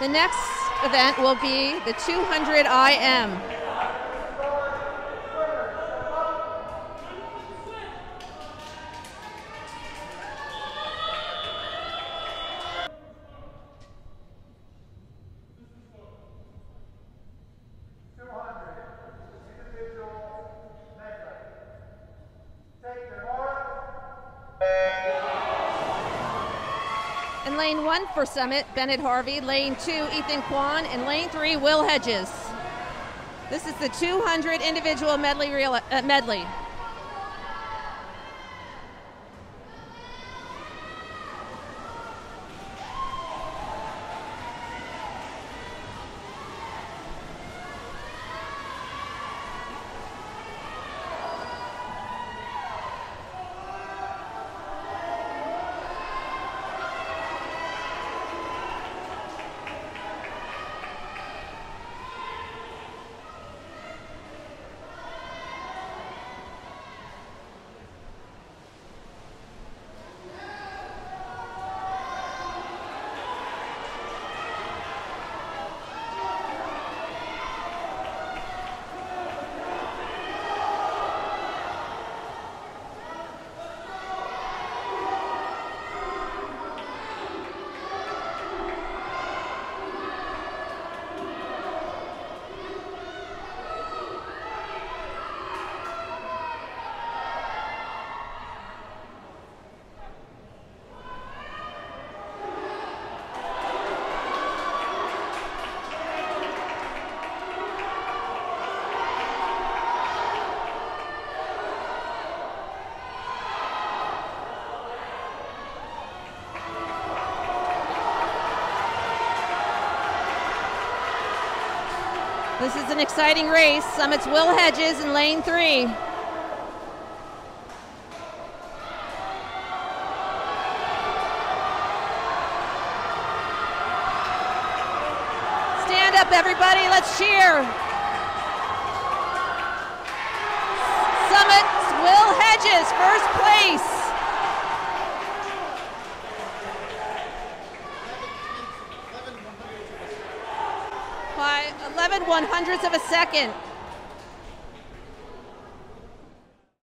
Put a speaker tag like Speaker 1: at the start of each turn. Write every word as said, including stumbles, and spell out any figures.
Speaker 1: The next event will be the two hundred I M. In lane one for Summit, Bennett Harvey. Lane two, Ethan Kwan. And lane three, Will Hedges. This is the two hundred individual medley. Real, uh, medley. This is an exciting race. Summit's Will Hedges in lane three. Stand up, everybody. Let's cheer. Summit's Will Hedges, first place. By eleven one hundredths of a second.